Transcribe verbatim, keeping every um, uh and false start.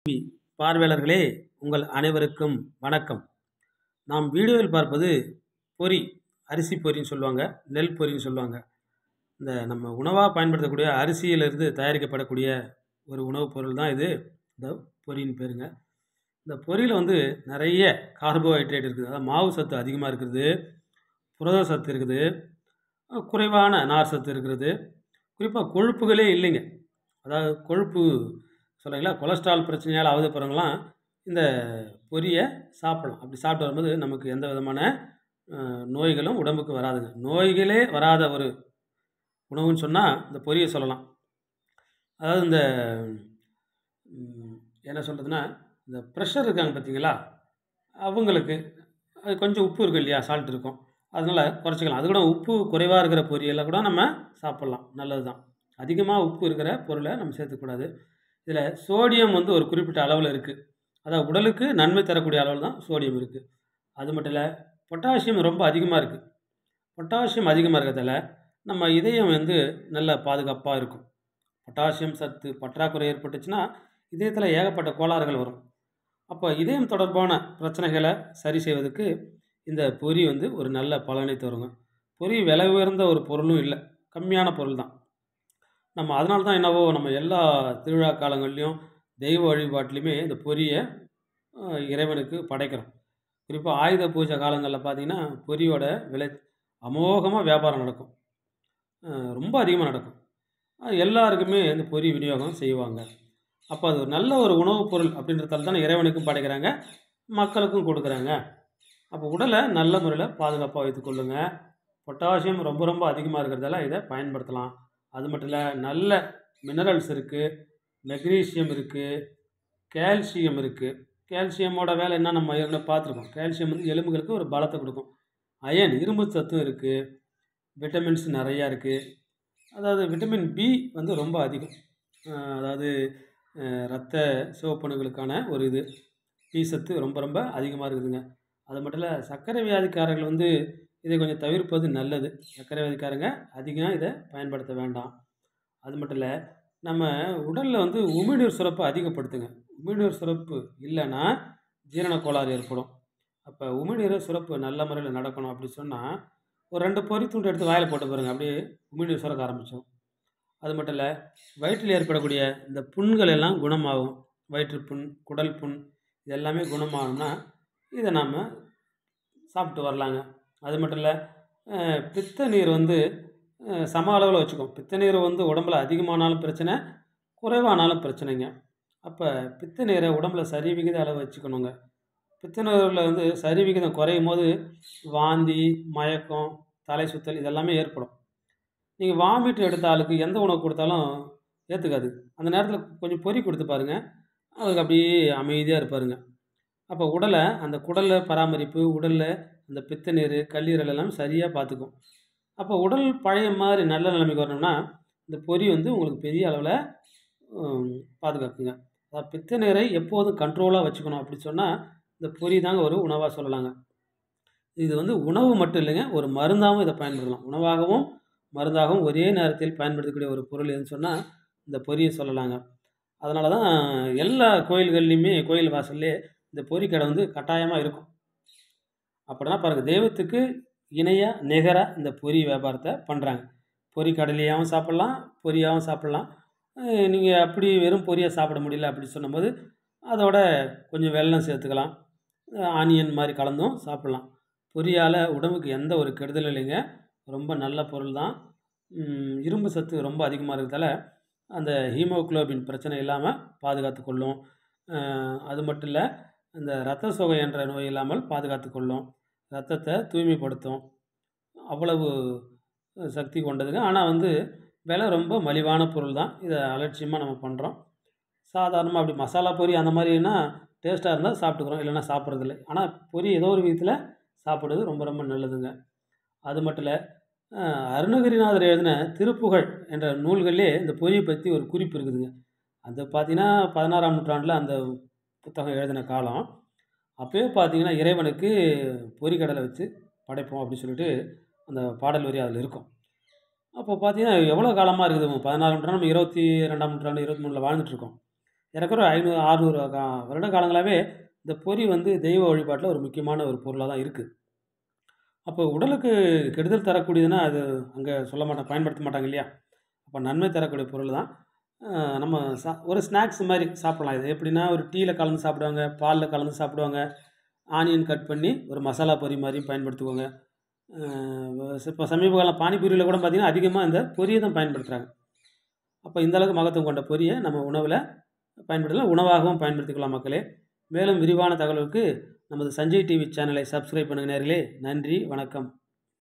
பார்வையாளர்களே, உங்கள் அனைவருக்கும் வணக்கம். நாம் வீடியோவில் பார்ப்பது பொரி, அரிசி பொரின்னு சொல்லுவாங்க, நெல் பொரின்னு சொல்லுவாங்க. இந்த நம்ம உணவா பயன்படுத்தக்கூடிய அரிசியிலிருந்து தயாரிக்கப்படக்கூடிய ஒரு உணவுப் பொருள் தான் இது. இந்த பொரின்னு பேருங்க. இந்த பொரியில வந்து நிறைய கார்போஹைட்ரேட் இருக்குது. அதாவது மாவு சத்து அதிகமா இருக்கிறது, புரத சத்து இருக்குது, அ குறைவான நார் சத்து இருக்கிறது. குறிப்பா கொழுப்புகளே இல்லைங்க. அதாவது கொழுப்பு சொல்றீங்களா, கொலஸ்ட்ரால் பிரச்சனையால அவதிப்படுறவங்கலாம் இந்த பொரிய சாப்பிடலாம். அப்படி சாப்பிட்டு வரும்போது நமக்கு எந்த விதமான அ நோய்களும் உடம்புக்கு வராதுங்க. நோய்களே வராத ஒரு உணவுன்னு சொன்னா இந்த பொரிய சொல்லலாம். அதாவது இந்த ம் என்ன சொல்றதுன்னா, இந்த பிரஷர் இருக்காங்க பார்த்தீங்களா, அவங்களுக்கு அது கொஞ்சம் உப்பு இருக்கும் இல்லையா, சால்ட் இருக்கும். அதனால குறைச்சிக்கலாம். அது கூட உப்பு குறைவா இருக்கிற பொரியல கூட நம்ம சாப்பிடலாம். நல்லது தான். அதிகமா உப்பு இருக்கிற பொருள நம்ம சேர்த்துக்கக்கூடாது. இதில சோடியம் வந்து ஒரு குறிப்பிட்ட அளவுல இருக்கு. அதாவது உடலுக்கு நன்மை தரக்கூடிய அளவுல தான் சோடியம் இருக்கு. அது மட்டும் இல்ல, பொட்டாசியம் ரொம்ப அதிகமா இருக்கு. பொட்டாசியம் அதிகமா இருக்கிறதால, நம்ம இதயம் வந்து நல்ல பாதுகாப்பா இருக்கும். பொட்டாசியம் சத்து பற்றாக்குறை ஏற்பட்டுச்சுன்னா, இதயத்தில ஏகப்பட்ட கோளாறுகள் வரும். அப்போ இதயம் தொடர்பான பிரச்சனைகள சரி செய்வதற்கு இந்த பொரி வந்து ஒரு நல்ல பலனை தருங்க. பொரி விலை உயர்ந்த ஒரு பொருளும் இல்ல. கம்மியான பொருள் தான். நம்ம அதனால தான் என்னவோ நம்ம எல்லா திருவிழா காலங்கள்லயும், தெய்வ வழிபாட்டிலயுமே இந்த பொரிய அ இறைவனுக்கு படைக்கிறோம். குறிப்பா ஆயுத பூஜை காலங்கள்ல பார்த்தீங்கன்னா, பொரியோட விலை அமோகமா வியாபாரம் நடக்கும். அ ரொம்ப அதிகமா நடக்கும். அ எல்லாருக்குமே இந்த பொரி விநியோகம் செய்வாங்க. அப்ப அது ஒரு நல்ல ஒரு உணவுப் பொருள் அப்படின்றதால தானே இறைவனுக்கும் படைக்கிறாங்க, மக்களுக்கும் குடுக்குறாங்க. அப்போ உடல நல்ல முறையில பாதுகாப்பா வைத்துக்கொள்ளுங்க. பொட்டாசியம் ரொம்ப ரொம்ப அதிகமா இருக்கிறதால இத பயன்படுத்தலாம். அது மட்டும் இல்ல, நல்ல மினரல்ஸ் இருக்கு, மெக்னீசியம் இருக்கு, கால்சியம் இருக்கு. கால்சியமோட வேலை என்ன நம்ம ஏற்கனவே பார்த்துருக்கோம். கால்சியம் வந்து எலும்புகளுக்கு ஒரு பலத்த குடுக்கும். அயர்ன் இரும்பு சத்தும் இருக்கு. விட்டமின்ஸ் நெறையா இருக்கு. அதாவது விட்டமின் பி வந்து ரொம்ப அதிகம். அ அதாவது அ இரத்த சிவப்பணுக்களுக்கான ஒரு இது. பி சத்து ரொம்ப ரொம்ப அதிகமா இருக்குதுங்க. அது மட்டும் இல்ல, சர்க்கரை வியாதிக்காரர்கள் வந்து இதை கொஞ்சம் தவிர்ப்பது நல்லது. சர்க்கரை வியாதிக்காரங்க அதிகம் இத பயன்படுத்த வேண்டாம். அது மட்டும் இல்ல, நம்ம உடல்ல வந்து உமிழ்நீர் சுரப்ப அதிகப்படுத்துங்க. உமிழ்நீர் சுரப்பு இல்லன்னா, ஜீரண கோளாறு ஏற்படும். அப்ப உமிழ்நீர் சுரப்பு நல்ல முறையில நடக்கணும் அப்படி சொன்னா, ஒரு ரெண்டு பொரி துண்டு எடுத்து வாயில போட்டு பாருங்க. அப்படியே உமிழ்நீர் சுரக்க ஆரம்பிச்சுரும். அது மட்டும் இல்ல, வயிற்றில் ஏற்படக்கூடிய இந்த புண்கள் எல்லாம் குணமாகும். வயிற்றுப் புண், குடல் புண் இது எல்லாமே குணமாகணும்னா, இத நாம சாப்பிட்டு வரலாங்க. அது மட்டும் இல்ல, அ பித்த நீர் வந்து அ சம அளவுல வச்சுக்கும். பித்த நீர் வந்து உடம்புல அதிகமானாலும் பிரச்சனை, குறைவானாலும் பிரச்சனைங்க. அப்ப பித்த நீரை உடம்புல சரிவிகித அளவு வச்சுக்கணுங்க. பித்த நீர்ல வந்து சரிவிகிதம் குறையும்போது வாந்தி, மயக்கம், தலை சுத்தல் இது எல்லாமே ஏற்படும். நீங்க வாமிட் எடுத்த ஆளுக்கு எந்த உணவு குடுத்தாலும் ஏத்துக்காது. அந்த நேரத்தில கொஞ்சம் பொரி குடுத்து பாருங்க. அவருக்கு அப்படியே அமைதியா இருப்பாருங்க. அப்ப உடல அந்த குடல்ல பராமரிப்பு, உடல்ல அந்த பித்த நீரு, கல்லீரல் எல்லாம் சரியா பார்த்துக்கும். அப்போ உடல் பழைய மாரி நல்ல நிலைமைக்கு வரணும்னா, இந்த பொரி வந்து உங்களுக்கு பெரிய அளவுல ம் பாதுகாக்குங்க. அ பித்த நீரை எப்போதும் கண்ட்ரோலா வச்சுக்கணும் அப்படி சொன்னா, இந்த பொரி தாங்க ஒரு உணவா சொல்லலாங்க. இது வந்து உணவு மட்டும் இல்லைங்க, ஒரு மருந்தாவும் இத பயன்படுத்தலாம். உணவாகவும், மருந்தாகவும் ஒரே நேரத்தில் பயன்படுத்தக்கூடிய ஒரு பொருள் எதுன்னு சொன்னா, இந்த பொரிய சொல்லலாங்க. அதனால தான் எல்லா கோயில்கள்லயுமே, கோயில் வாசல்லயே இந்த பொரி கடை வந்து கட்டாயமா இருக்கும். அப்படின்னா பாருங்க, தெய்வத்துக்கு இணையா, நிகரா இந்த பொரி வியாபாரத்த பண்றாங்க. பொரி கடையிலயாவும் சாப்பிடலாம், பொரியாவும் சாப்பிடலாம். அ நீங்க அப்படி வெறும் பொரியா சாப்பிட முடியல அப்படி சொன்னம்போது, அதோட கொஞ்சம் வெல்லம் சேர்த்துக்கலாம். அ ஆனியன் மாரி கலந்தும் சாப்பிடலாம். பொரியால உடம்புக்கு எந்த ஒரு கெடுதலும் இல்லைங்க. ரொம்ப நல்ல பொருள் தான். ம் இரும்பு சத்து ரொம்ப அதிகமா இருக்கிறதால, அந்த ஹீமோகுளோபின் பிரச்சனை இல்லாம பாதுகாத்துக் கொள்ளும். அ அது மட்டும் இல்ல, இந்த இரத்த சோகை என்ற நோய் இல்லாமல் பாதுகாத்துக் கொள்ளும். இரத்தத்த தூய்மைப்படுத்தும். அவ்வளவு சக்தி கொண்டதுங்க. ஆனா வந்து விலை ரொம்ப மலிவான பொருள் தான். இத அலட்சியமா நம்ம பண்றோம். சாதாரணமா அப்படி மசாலா பொரி அந்த மாரின்னா டேஸ்ட்டா இருந்தா சாப்பிட்டுக்கிறோம். இல்லன்னா சாப்பிடுறதில்ல. ஆனா பொரி ஏதோ ஒரு விதத்தில சாப்பிடுறது ரொம்ப ரொம்ப நல்லதுங்க. அது மட்டும் இல்ல, அ அருணகிரிநாதர் எழுதின திருப்புகழ் என்ற நூல்கள்லயே இந்த பொரிய பத்தி ஒரு குறிப்பு இருக்குதுங்க. அது பார்த்தீங்கன்னா, பதினாறாம் நூற்றாண்டுல அந்த புத்தகம் எழுதின காலம். அப்பயே பார்த்தீங்கன்னா, இறைவனுக்கு பொரிகடலை வச்சு படைப்போம் அப்படின்னு சொல்லிட்டு, அந்த பாடல் வரி அதில இருக்கும். அப்போ பார்த்தீங்கன்னா, எவ்வளோ காலமா இருக்குது. பதினாறாம் நூற்றாண்டு, நம்ம இருபத்தி இரண்டாம் நூற்றாண்டு, இருபத்தி மூன்றுல வாழ்ந்துட்டு இருக்கோம். ஏறக்குறைய ஐநூறு அறுநூறு கா வருட காலங்களாகவே இந்த பொரி வந்து தெய்வ வழிபாட்டில் ஒரு முக்கியமான ஒரு பொருளாக தான் இருக்குது. அப்போ உடலுக்கு கெடுதல் தரக்கூடியதுன்னா அது அங்கே சொல்ல மாட்டாங்க, பயன்படுத்த மாட்டாங்க இல்லையா? அப்போ நன்மை தரக்கூடிய பொருள் தான். அ நம்ம சா ஒரு ஸ்நாக்ஸ் மாரி சாப்பிடலாம். இது எப்படின்னா, ஒரு டீல கலந்து சாப்பிடுவாங்க, பால்ல கலந்து சாப்பிடுவாங்க. ஆனியன் கட் பண்ணி ஒரு மசாலா பொரி மாரியும் பயன்படுத்துவாங்க. அ இப்போ சமீப காலம் பானிபூரியில கூட பார்த்தீங்கன்னா, அதிகமா இந்த பொரிய தான் பயன்படுத்துறாங்க. அப்போ இந்த அளவுக்கு மகத்துவம் கொண்ட பொரிய நம்ம உணவுல பயன்படுத்தலாம். உணவாகவும் பயன்படுத்திக்கலாம் மக்களே. மேலும் விரிவான தகவலுக்கு நமது சஞ்சய் டிவி சேனலை சப்ஸ்கிரைப் பண்ணுங்க நேயர்களே. நன்றி, வணக்கம்.